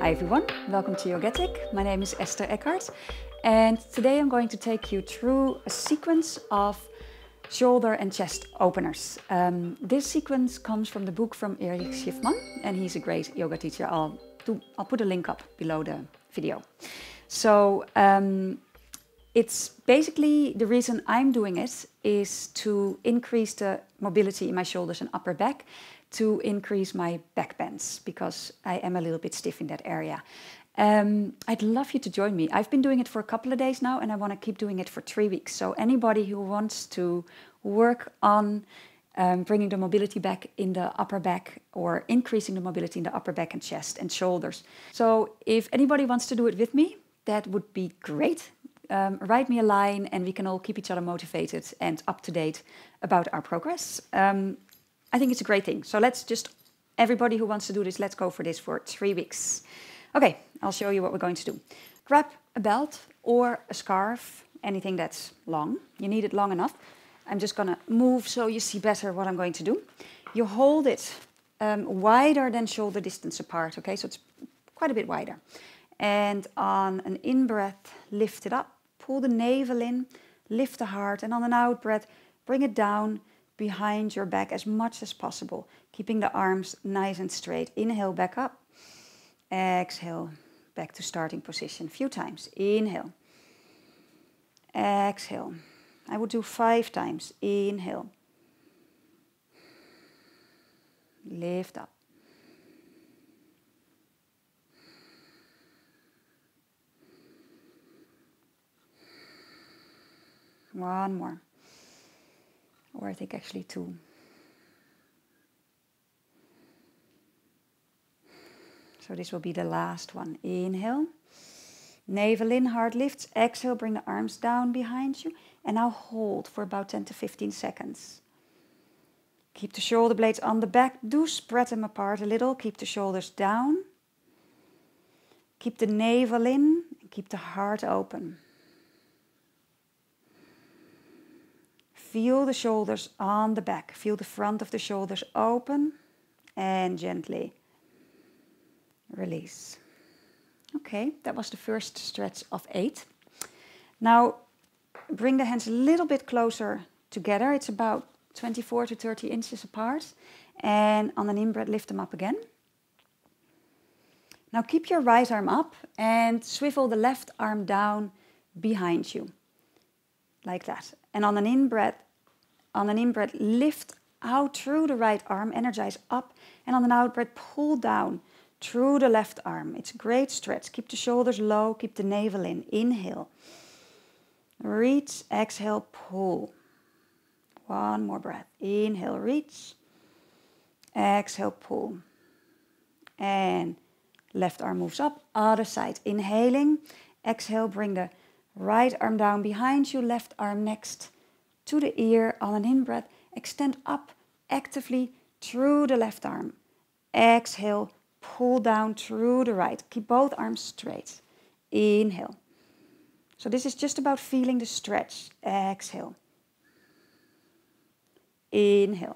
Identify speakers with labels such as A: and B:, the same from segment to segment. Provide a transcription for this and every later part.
A: Hi everyone, welcome to Yogetic. My name is Esther Ekhart and today I'm going to take you through a sequence of shoulder and chest openers. This sequence comes from the book from Erich Schiffman and he's a great yoga teacher. I'll put a link up below the video. So it's basically the reason I'm doing it is to increase the mobility in my shoulders and upper back, to increase my back bends because I am a little bit stiff in that area. I'd love you to join me. I've been doing it for a couple of days now and I want to keep doing it for 3 weeks. So anybody who wants to work on bringing the mobility back in the upper back or increasing the mobility in the upper back and chest and shoulders. So if anybody wants to do it with me, that would be great. Write me a line and we can all keep each other motivated and up to date about our progress. I think it's a great thing. So let's just, everybody who wants to do this, let's go for this for 3 weeks. Okay, I'll show you what we're going to do. Grab a belt or a scarf, anything that's long. You need it long enough. I'm just gonna move so you see better what I'm going to do. You hold it wider than shoulder distance apart, okay? So it's quite a bit wider. And on an in-breath, lift it up, pull the navel in, lift the heart, and on an out-breath, bring it down behind your back as much as possible, keeping the arms nice and straight. Inhale, back up. Exhale, back to starting position. A few times. Inhale. Exhale. I would do 5 times. Inhale. Lift up. One more. Or I think actually 2. So this will be the last one. Inhale. Navel in, heart lifts. Exhale, bring the arms down behind you. And now hold for about 10 to 15 seconds. Keep the shoulder blades on the back. Do spread them apart a little. Keep the shoulders down. Keep the navel in and keep the heart open. Feel the shoulders on the back. Feel the front of the shoulders open and gently release. Okay, that was the first stretch of 8. Now bring the hands a little bit closer together. It's about 24 to 30 inches apart. And on an in-breath, lift them up again. Now keep your right arm up and swivel the left arm down behind you. Like that. And on an in-breath, lift out through the right arm, energize up, and on an out-breath, pull down through the left arm. It's a great stretch. Keep the shoulders low, keep the navel in. Inhale. Reach, exhale, pull. One more breath. Inhale, reach. Exhale, pull. And left arm moves up, other side. Inhaling, exhale, bring the right arm down behind you, left arm next to the ear. On an in-breath, extend up actively through the left arm. Exhale, pull down through the right. Keep both arms straight. Inhale. So this is just about feeling the stretch. Exhale. Inhale.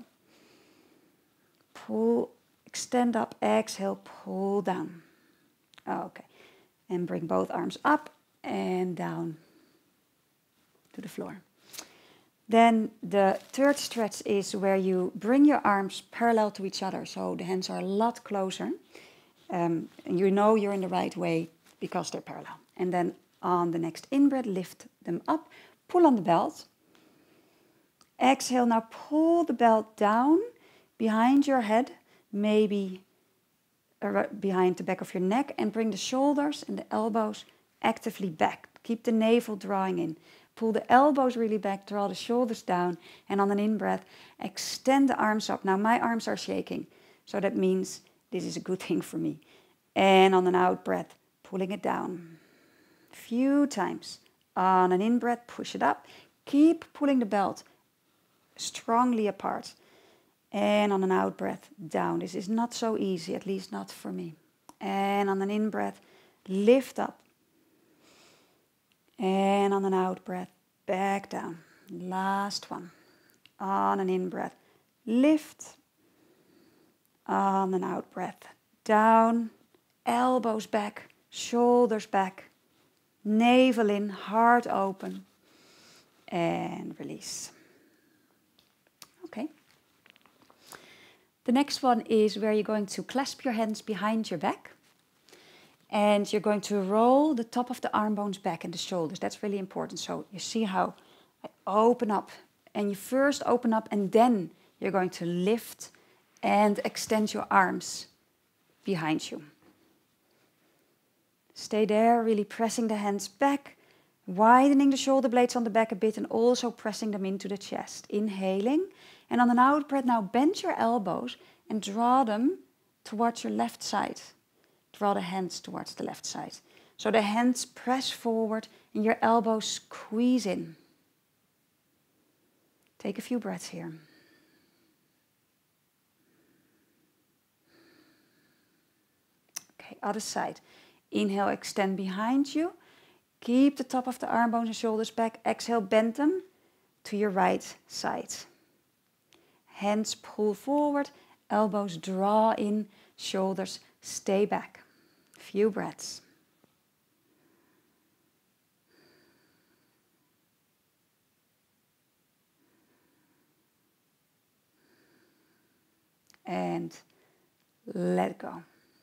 A: Pull, extend up. Exhale, pull down. Okay. And bring both arms up and down to the floor. Then the third stretch is where you bring your arms parallel to each other. So the hands are a lot closer. And you know you're in the right way because they're parallel. And then on the next in-breath, lift them up. Pull on the belt. Exhale, now pull the belt down behind your head. Maybe behind the back of your neck. And bring the shoulders and the elbows actively back. Keep the navel drawing in. Pull the elbows really back, draw the shoulders down, and on an in-breath, extend the arms up. Now my arms are shaking, so that means this is a good thing for me. And on an out-breath, pulling it down. Few times. On an in-breath, push it up. Keep pulling the belt strongly apart. And on an out-breath, down. This is not so easy, at least not for me. And on an in-breath, lift up. And on an out-breath, back down. Last one. On an in-breath, lift. On an out-breath, down elbows back, shoulders back, navel in, heart open, and release. Okay. The next one is where you're going to clasp your hands behind your back, and you're going to roll the top of the arm bones back and the shoulders. That's really important. So you see how I open up, and you first open up, and then you're going to lift and extend your arms behind you. Stay there, really pressing the hands back, widening the shoulder blades on the back a bit, and also pressing them into the chest. Inhaling, and on an out breath now bend your elbows and draw them towards your left side. Draw the hands towards the left side. So the hands press forward and your elbows squeeze in. Take a few breaths here. Okay, other side. Inhale, extend behind you. Keep the top of the arm bones and shoulders back. Exhale, bend them to your right side. Hands pull forward, elbows draw in, shoulders stay back. Few breaths. And let go.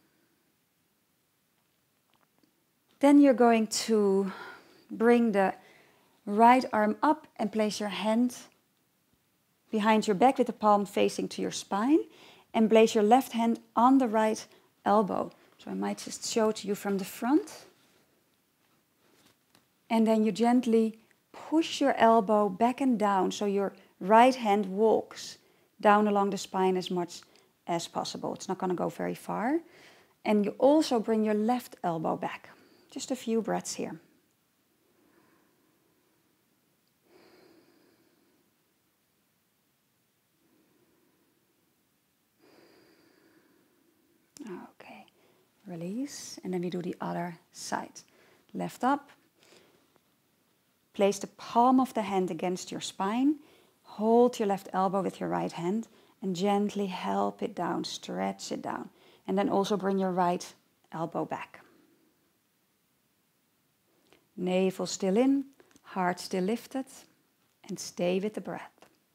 A: Then you're going to bring the right arm up and place your hand behind your back with the palm facing to your spine, and place your left hand on the right elbow. So I might just show to you from the front. And then you gently push your elbow back and down so your right hand walks down along the spine as much as possible. It's not going to go very far. And you also bring your left elbow back. Just a few breaths here. Okay, release, and then we do the other side. Left up. Place the palm of the hand against your spine. Hold your left elbow with your right hand and gently help it down, stretch it down. And then also bring your right elbow back. Navel still in, heart still lifted, and stay with the breath.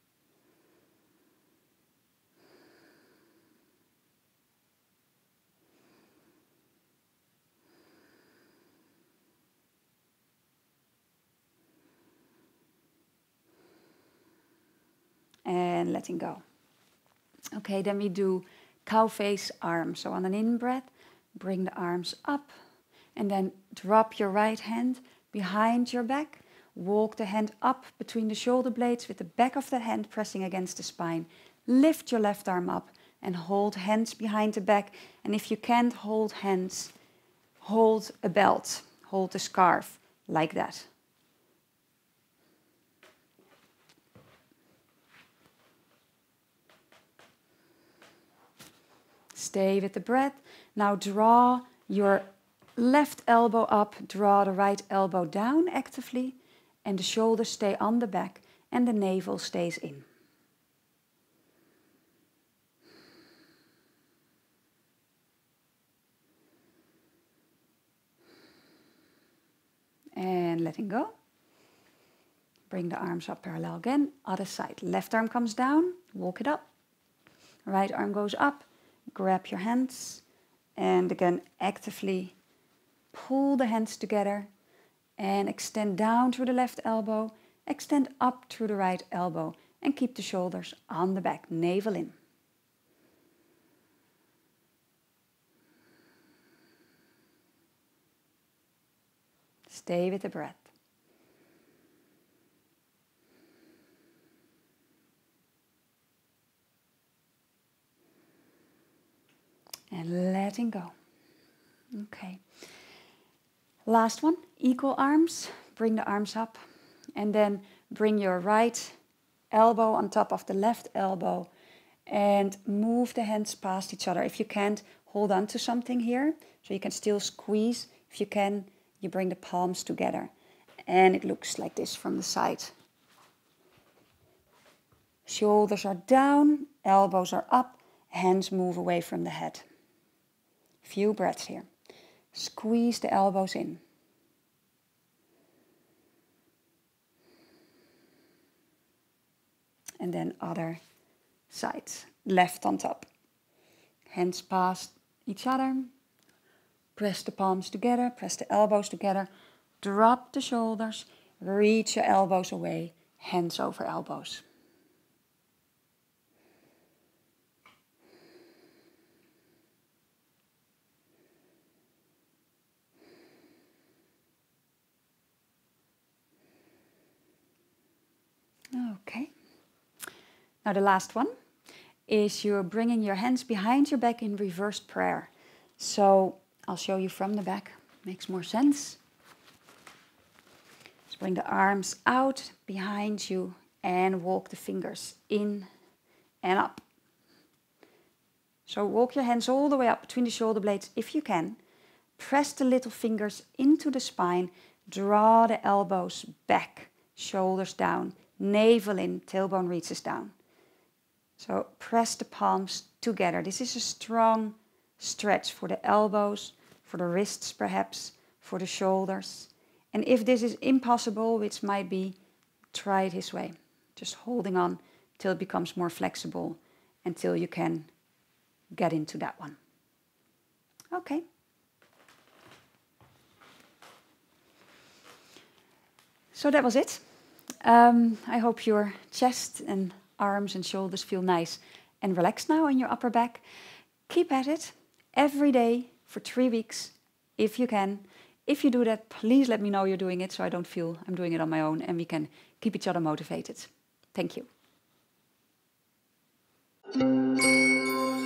A: And letting go. Okay, then we do cow face arms. So on an in-breath, bring the arms up and then drop your right hand behind your back. Walk the hand up between the shoulder blades with the back of the hand pressing against the spine. Lift your left arm up and hold hands behind the back. And if you can't hold hands, hold a belt, hold a scarf like that. Stay with the breath. Now draw your left elbow up, draw the right elbow down actively, and the shoulders stay on the back and the navel stays in. And letting go. Bring the arms up parallel again. Other side. Left arm comes down, walk it up. Right arm goes up. Grab your hands and again actively pull the hands together and extend down through the left elbow, extend up through the right elbow and keep the shoulders on the back, navel in. Stay with the breath. And letting go. Okay. Last one, equal arms. Bring the arms up and then bring your right elbow on top of the left elbow and move the hands past each other. If you can't, hold on to something here so you can still squeeze. If you can, you bring the palms together and it looks like this from the side. Shoulders are down, elbows are up, hands move away from the head. Few breaths here. Squeeze the elbows in. And then other side. Left on top. Hands past each other. Press the palms together. Press the elbows together. Drop the shoulders. Reach your elbows away. Hands over elbows. Okay. Now the last one is you're bringing your hands behind your back in reversed prayer. So I'll show you from the back. Makes more sense. Just bring the arms out behind you and walk the fingers in and up. So walk your hands all the way up between the shoulder blades if you can. Press the little fingers into the spine. Draw the elbows back, shoulders down, navel in, tailbone reaches down. So press the palms together. This is a strong stretch for the elbows, for the wrists perhaps, for the shoulders. And if this is impossible, which might be, try it this way. Just holding on till it becomes more flexible, until you can get into that one. Okay. So that was it. I hope your chest and arms and shoulders feel nice and relaxed now in your upper back. Keep at it every day for 3 weeks if you can. If you do that, please let me know you're doing it so I don't feel I'm doing it on my own and we can keep each other motivated. Thank you.